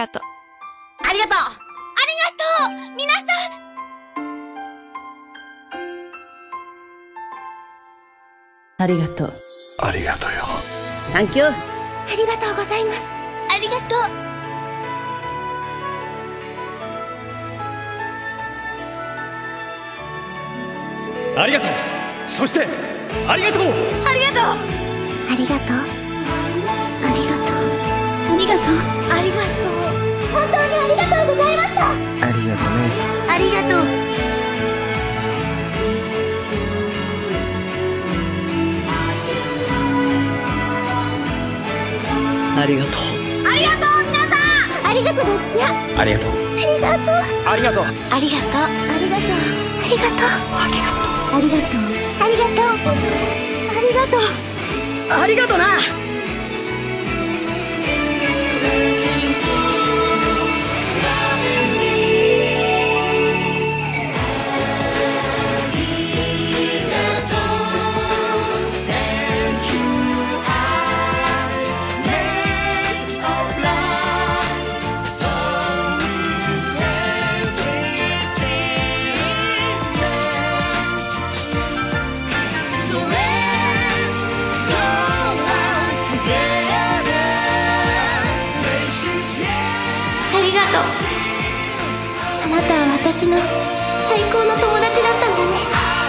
がとう。 ありがとう。 ありがとう皆さん。 ありがとう。 ありがとうよ。 サンキュー。 ありがとうございます。ありがとう。 ありがとう。そしてありがとう。 ありがとう。 ありがとう。ありがとう。ありがとう。ありがとう。本当にありがとうございました。 ありがとね。 ありがとう。 ありがとう。 ありがとう皆さん。ありがとうどっちや。 ありがとう。 ありがとう。 ありがとう。 ありがとう。ありがとう。ありがとう。ありがとう。ありがとう。ありがとう。 ありがとな。 ありがとう。あなたは私の最高の友達だったんだね。